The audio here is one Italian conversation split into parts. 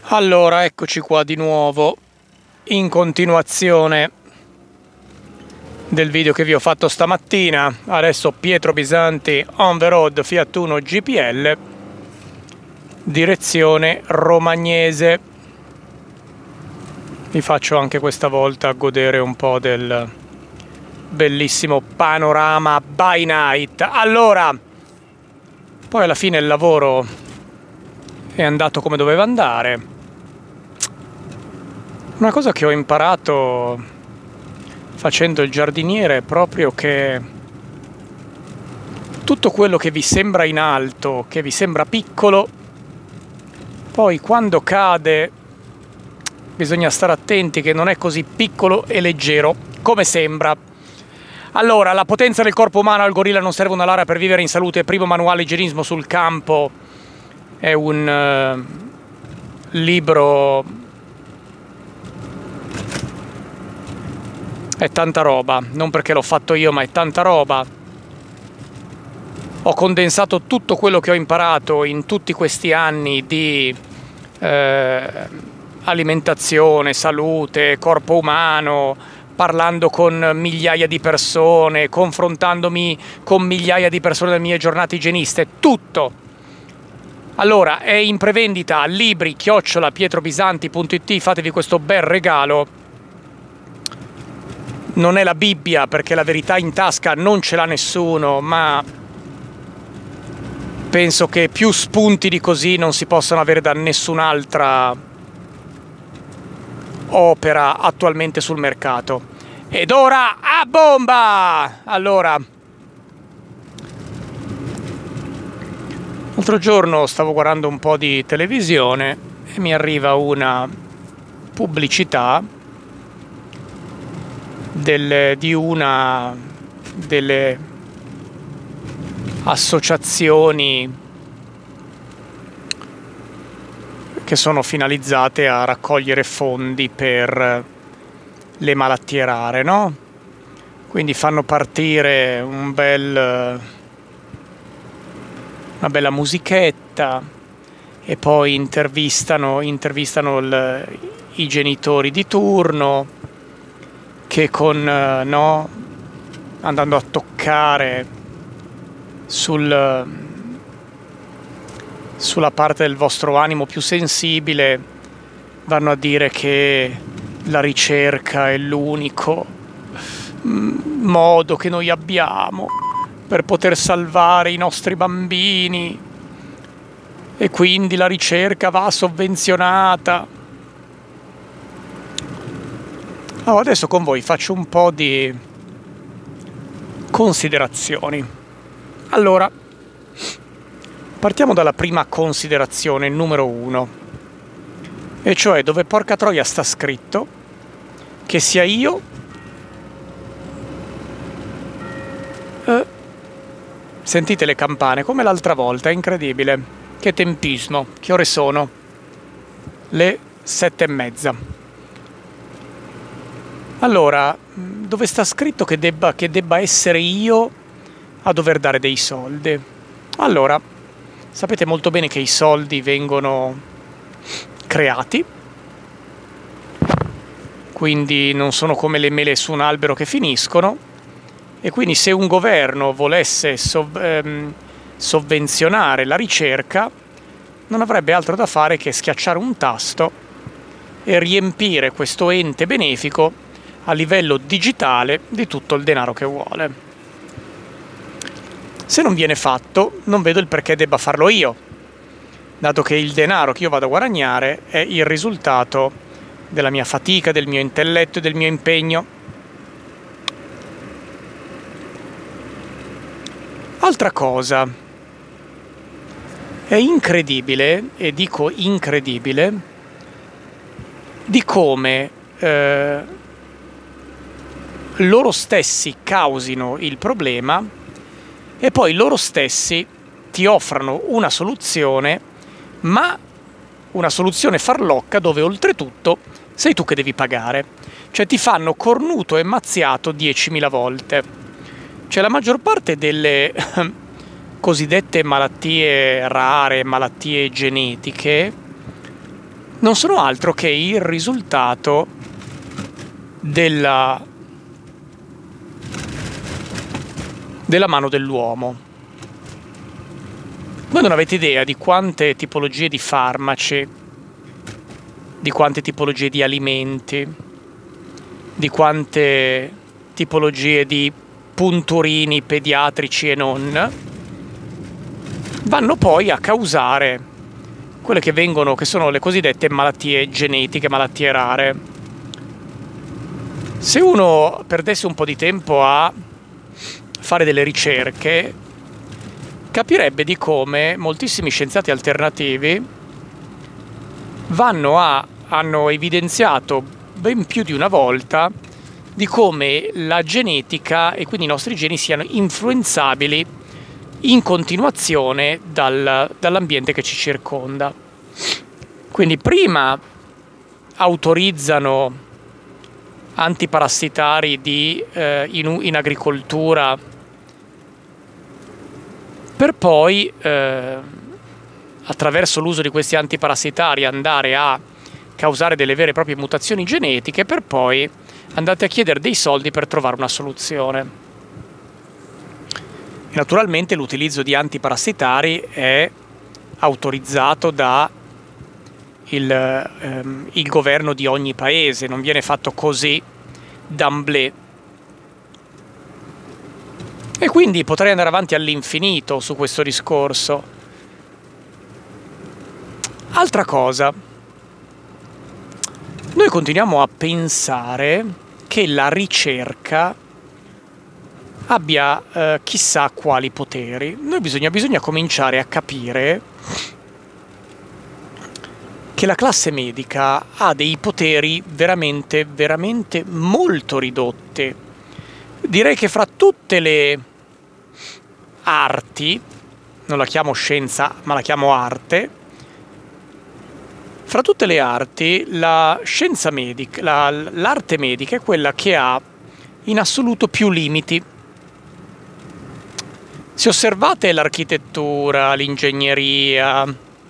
Allora, eccoci qua di nuovo, in continuazione del video che vi ho fatto stamattina. Adesso Pietro Bisanti on the road Fiat Uno GPL, direzione Romagnese. Vi faccio anche questa volta godere un po' del bellissimo panorama by night. Allora, poi alla fine il lavoro è andato come doveva andare. Una cosa che ho imparato facendo il giardiniere è proprio che tutto quello che vi sembra in alto, che vi sembra piccolo, poi quando cade bisogna stare attenti che non è così piccolo e leggero come sembra. Allora, La potenza del corpo umano, al gorilla non serve una Lara per vivere in salute, primo manuale igienismo sul campo, è un libro. È tanta roba, non perché l'ho fatto io, ma è tanta roba. Ho condensato tutto quello che ho imparato in tutti questi anni di alimentazione, salute, corpo umano, parlando con migliaia di persone, confrontandomi con migliaia di persone nelle mie giornate igieniste, tutto. Allora, è in prevendita a libri@pietrobisanti.it, fatevi questo bel regalo. Non è la Bibbia, perché la verità in tasca non ce l'ha nessuno, ma penso che più spunti di così non si possano avere da nessun'altra opera attualmente sul mercato. Ed ora a bomba! Allora, l'altro giorno stavo guardando un po' di televisione e mi arriva una pubblicità di una delle associazioni che sono finalizzate a raccogliere fondi per le malattie rare, no? Quindi fanno partire una bella musichetta e poi intervistano i genitori di turno, che andando a toccare sulla parte del vostro animo più sensibile, vanno a dire che la ricerca è l'unico modo che noi abbiamo per poter salvare i nostri bambini e quindi la ricerca va sovvenzionata. Allora, adesso con voi faccio un po' di considerazioni. Allora, partiamo dalla prima considerazione, numero 1, e cioè dove porca troia sta scritto che sia io sentite le campane come l'altra volta, è incredibile, che tempismo, che ore sono? Le 7:30. Allora, dove sta scritto che debba essere io a dover dare dei soldi? Allora, sapete molto bene che i soldi vengono creati, quindi non sono come le mele su un albero che finiscono, e quindi se un governo volesse sovvenzionare la ricerca, non avrebbe altro da fare che schiacciare un tasto e riempire questo ente benefico a livello digitale di tutto il denaro che vuole. Se non viene fatto, non vedo il perché debba farlo io, dato che il denaro che io vado a guadagnare è il risultato della mia fatica, del mio intelletto e del mio impegno. Altra cosa, è incredibile, e dico incredibile, di come loro stessi causino il problema e poi loro stessi ti offrano una soluzione, ma una soluzione farlocca dove oltretutto sei tu che devi pagare. Cioè ti fanno cornuto e mazziato 10.000 volte. Cioè la maggior parte delle – cosiddette – malattie rare, malattie genetiche, non sono altro che il risultato della mano dell'uomo. Voi non avete idea di quante tipologie di farmaci, di quante tipologie di alimenti, di quante tipologie di punturini pediatrici e non vanno poi a causare quelle che sono le cosiddette malattie genetiche, malattie rare. Se uno perdesse un po' di tempo a fare delle ricerche, capirebbe di come moltissimi scienziati alternativi hanno evidenziato ben più di una volta di come la genetica e quindi i nostri geni siano influenzabili in continuazione dall'ambiente che ci circonda. Quindi prima autorizzano antiparassitari in agricoltura, per poi attraverso l'uso di questi antiparassitari andare a causare delle vere e proprie mutazioni genetiche, per poi andate a chiedere dei soldi per trovare una soluzione. E naturalmente l'utilizzo di antiparassitari è autorizzato da il governo di ogni paese, non viene fatto così d'emblée. E quindi potrei andare avanti all'infinito su questo discorso. Altra cosa, noi continuiamo a pensare che la ricerca abbia chissà quali poteri. Bisogna cominciare a capire che la classe medica ha dei poteri veramente, veramente molto ridotti. Direi che fra tutte le arti, non la chiamo scienza, ma la chiamo arte, fra tutte le arti, la scienza medica, l'arte medica è quella che ha in assoluto più limiti. Se osservate l'architettura, l'ingegneria,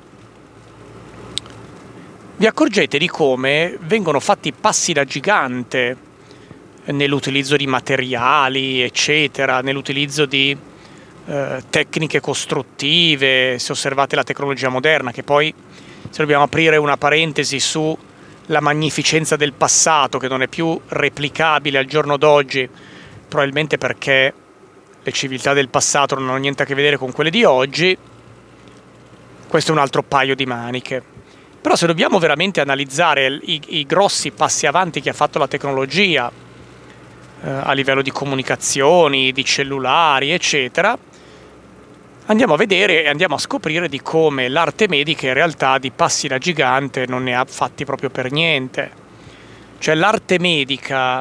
vi accorgete di come vengono fatti passi da gigante nell'utilizzo di materiali, eccetera, nell'utilizzo di tecniche costruttive. Se osservate la tecnologia moderna, che poi, se dobbiamo aprire una parentesi sulla magnificenza del passato, che non è più replicabile al giorno d'oggi, probabilmente perché le civiltà del passato non hanno niente a che vedere con quelle di oggi, questo è un altro paio di maniche. Però se dobbiamo veramente analizzare i grossi passi avanti che ha fatto la tecnologia a livello di comunicazioni, di cellulari, eccetera, andiamo a vedere e andiamo a scoprire di come l'arte medica in realtà di passi da gigante non ne ha fatti proprio per niente. Cioè l'arte medica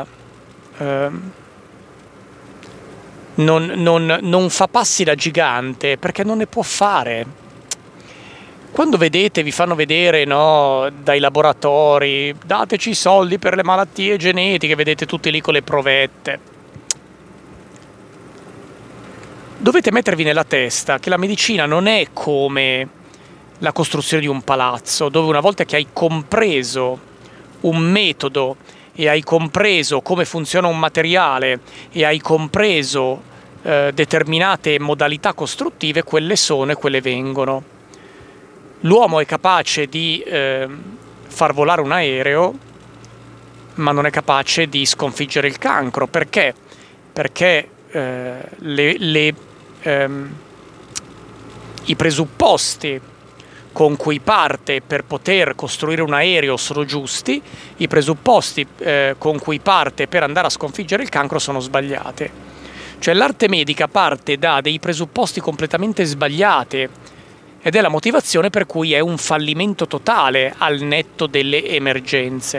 non fa passi da gigante perché non ne può fare. Quando vi fanno vedere, no, dai laboratori, dateci i soldi per le malattie genetiche, vedete tutti lì con le provette. Dovete mettervi nella testa che la medicina non è come la costruzione di un palazzo, dove una volta che hai compreso un metodo e hai compreso come funziona un materiale e hai compreso determinate modalità costruttive, quelle sono e quelle vengono. L'uomo è capace di far volare un aereo, ma non è capace di sconfiggere il cancro. Perché? Perché i presupposti con cui parte per poter costruire un aereo sono giusti, i presupposti con cui parte per andare a sconfiggere il cancro sono sbagliati. Cioè l'arte medica parte da dei presupposti completamente sbagliati, ed è la motivazione per cui è un fallimento totale al netto delle emergenze.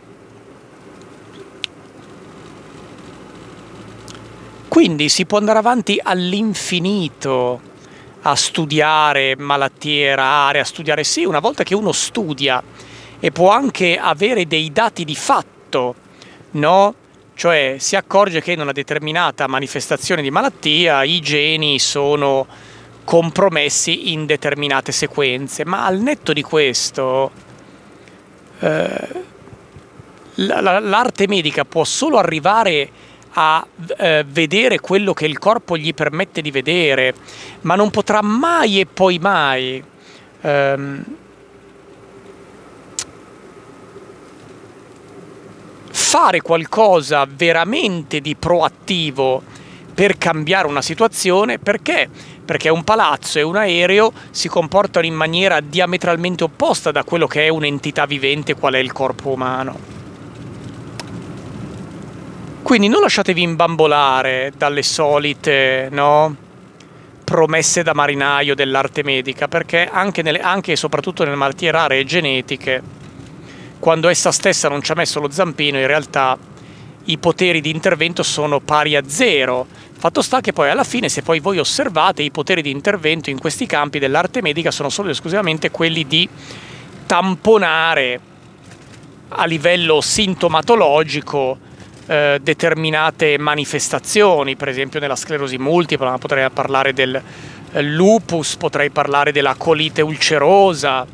Quindi si può andare avanti all'infinito a studiare malattie rare, a studiare sì, una volta che uno studia e può anche avere dei dati di fatto, no? Cioè si accorge che in una determinata manifestazione di malattia i geni sono compromessi in determinate sequenze, ma al netto di questo l'arte medica può solo arrivare a vedere quello che il corpo gli permette di vedere, ma non potrà mai e poi mai fare qualcosa veramente di proattivo per cambiare una situazione. Perché? Perché un palazzo e un aereo si comportano in maniera diametralmente opposta da quello che è un'entità vivente qual è il corpo umano. Quindi non lasciatevi imbambolare dalle solite, no, promesse da marinaio dell'arte medica, perché anche e soprattutto nelle malattie rare e genetiche, quando essa stessa non ci ha messo lo zampino, in realtà i poteri di intervento sono pari a zero. Fatto sta che poi alla fine, se poi voi osservate, i poteri di intervento in questi campi dell'arte medica sono solo ed esclusivamente quelli di tamponare a livello sintomatologico determinate manifestazioni. Per esempio nella sclerosi multipla, ma potrei parlare del lupus, potrei parlare della colite ulcerosa.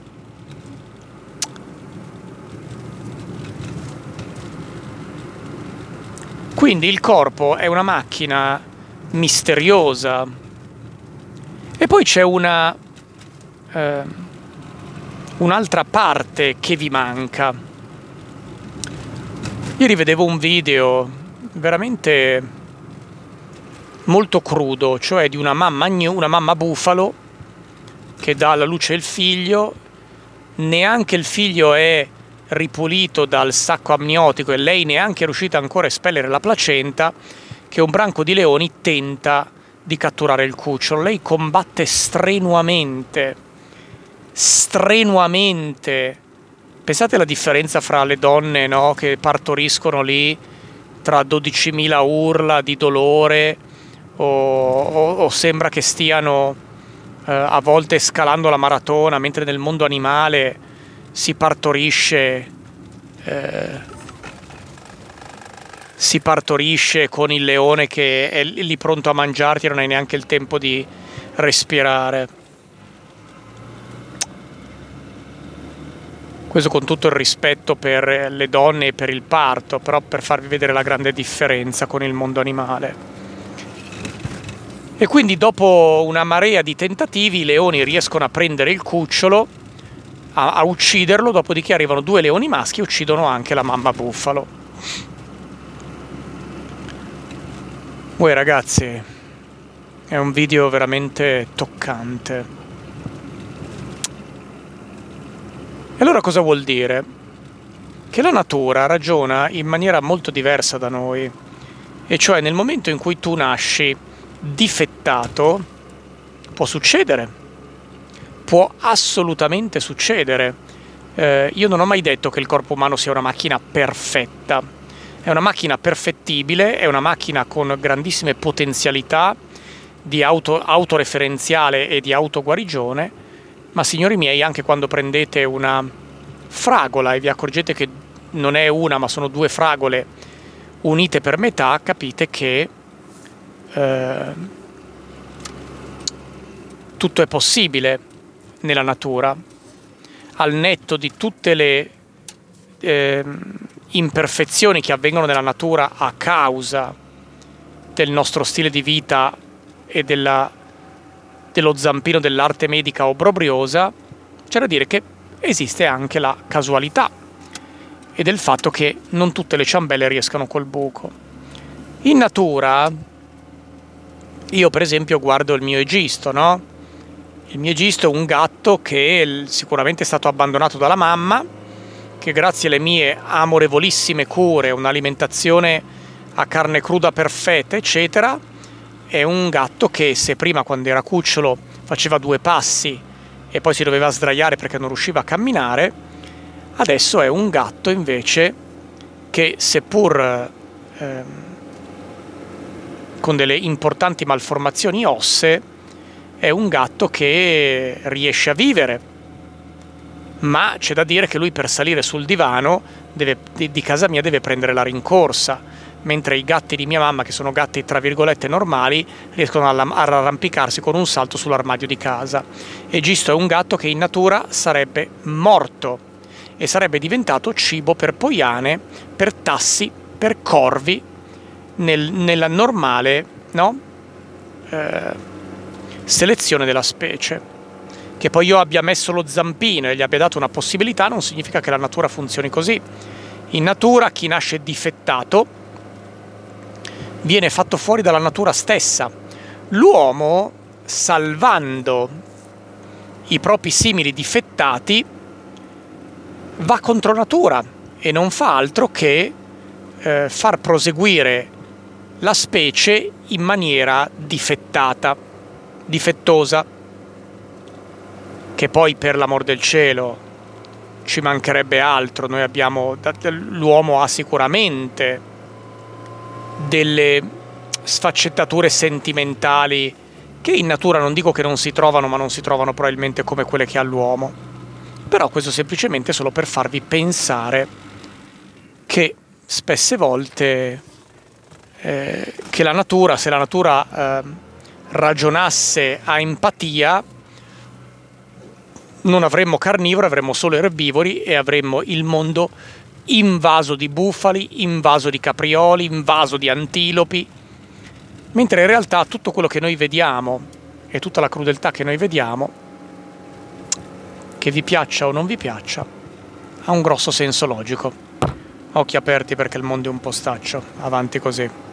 Quindi il corpo è una macchina misteriosa. E poi c'è un'altra parte che vi manca. Ieri vedevo un video veramente molto crudo, cioè di una mamma bufalo che dà alla luce il figlio. Neanche il figlio è ripulito dal sacco amniotico e lei neanche è riuscita ancora a espellere la placenta, che un branco di leoni tenta di catturare il cucciolo. Lei combatte strenuamente. Pensate alla differenza fra le donne, no, che partoriscono lì, tra 12.000 urla di dolore o sembra che stiano a volte scalando la maratona, mentre nel mondo animale si partorisce con il leone che è lì pronto a mangiarti e non hai neanche il tempo di respirare. Questo con tutto il rispetto per le donne e per il parto, però per farvi vedere la grande differenza con il mondo animale. E quindi dopo una marea di tentativi i leoni riescono a prendere il cucciolo, a ucciderlo, dopodiché arrivano 2 leoni maschi e uccidono anche la mamma bufalo. Uè ragazzi, è un video veramente toccante. E allora cosa vuol dire? Che la natura ragiona in maniera molto diversa da noi, e cioè nel momento in cui tu nasci difettato, può succedere, può assolutamente succedere. Io non ho mai detto che il corpo umano sia una macchina perfetta, è una macchina perfettibile, è una macchina con grandissime potenzialità di autoreferenziale e di autoguarigione. Ma signori miei, anche quando prendete una fragola e vi accorgete che non è una ma sono 2 fragole unite per metà, capite che tutto è possibile nella natura, al netto di tutte le imperfezioni che avvengono nella natura a causa del nostro stile di vita e dello zampino dell'arte medica obbrobriosa. C'è da dire che esiste anche la casualità e del fatto che non tutte le ciambelle riescano col buco. In natura, io per esempio guardo il mio Egisto, no? Il mio Egisto è un gatto che sicuramente è stato abbandonato dalla mamma, che grazie alle mie amorevolissime cure, un'alimentazione a carne cruda perfetta, eccetera, è un gatto che, se prima quando era cucciolo faceva 2 passi e poi si doveva sdraiare perché non riusciva a camminare, adesso è un gatto invece che, seppur con delle importanti malformazioni ossee, è un gatto che riesce a vivere. Ma c'è da dire che lui, per salire sul divano di casa mia, deve prendere la rincorsa, mentre i gatti di mia mamma, che sono gatti tra virgolette normali, riescono a arrampicarsi con un salto sull'armadio di casa. Egisto è un gatto che in natura sarebbe morto. e sarebbe diventato cibo per poiane, per tassi, per corvi, nella normale, no? Selezione della specie. Che poi io abbia messo lo zampino e gli abbia dato una possibilità non significa che la natura funzioni così. In natura chi nasce difettato viene fatto fuori dalla natura stessa. L'uomo, salvando i propri simili difettati, va contro natura e non fa altro che far proseguire la specie in maniera difettata, difettosa. Che poi, per l'amor del cielo, ci mancherebbe altro. L'uomo ha sicuramente delle sfaccettature sentimentali che in natura non dico che non si trovano, ma non si trovano probabilmente come quelle che ha l'uomo. Però questo semplicemente solo per farvi pensare che spesse volte che la natura, se la natura ragionasse a empatia, non avremmo carnivori, avremmo solo erbivori e avremmo il mondo invaso di bufali, invaso di caprioli, invaso di antilopi, mentre in realtà tutto quello che noi vediamo e tutta la crudeltà che noi vediamo, che vi piaccia o non vi piaccia, ha un grosso senso logico. Occhi aperti perché il mondo è un postaccio, avanti così.